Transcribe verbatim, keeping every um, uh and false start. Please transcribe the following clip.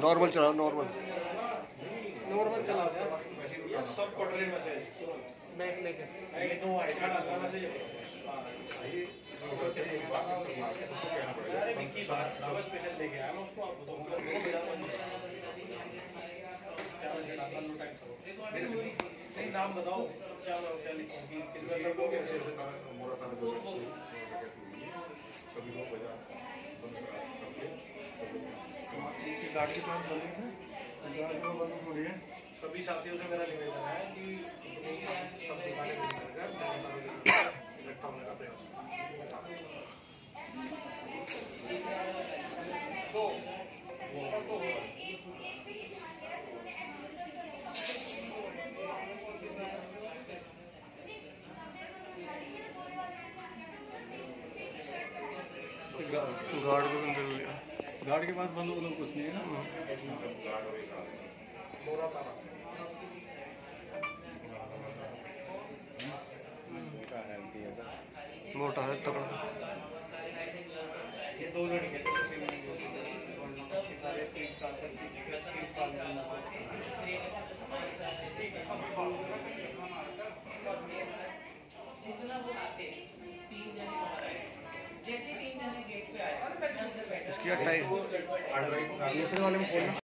Normal चलाओ, normal normal चलाओ ये सब पटरी मैसेज बैक लेके ये तो आई कार्ड आता मैसेज अरे विक्की बात सब स्पेशल लेके आया मैं उसको आप बताऊंगा वो मेरा क्या मैसेज आता लो टाइप करो सही नाम बताओ क्या क्या लिखूंगी कितना सब लोग ऐसे मोरा था तो सभी लोग बजा गाड़ी के साथ बने हैं गाड़ी को बंद हो रही है। सभी साथियों से मेरा निवेदन है कि सब दुकानें बंद कर इकट्ठा होने का प्रयास गार्ड को बंद कर लिया। गाड़ी के पास बंद हो तो कुछ नहीं है ना। मोरा तारा मोटा है तगड़ा। ये दो लड़के जितना वो आते तीन जने बाहर आए, जैसे तीन जने गेट पे आए इसकी अट्ठाईस दूसरे वाले में खोलना।